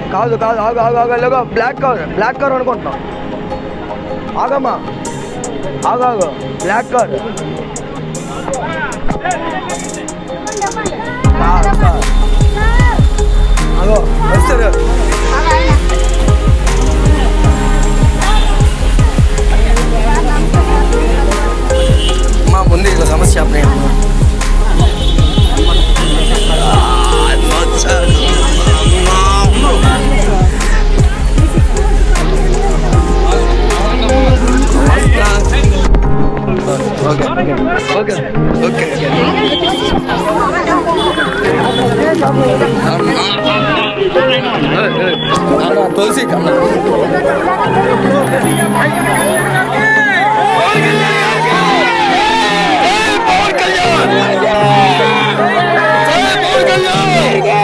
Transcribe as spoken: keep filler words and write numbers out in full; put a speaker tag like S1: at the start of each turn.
S1: కాదు కాదు ఆగు ఆగు ఆగు Lego block car block car అనుకుంటున్నాం ఆగమ్మా ఆగు ఆగు బ్లాక్ కార్ ఆగో వస్తారు మా ముందు ఇక సమస్య అప్పుడే ఓకే ఓకే ఓకే తులసి కన్నా పవన్ కళ్యాణ్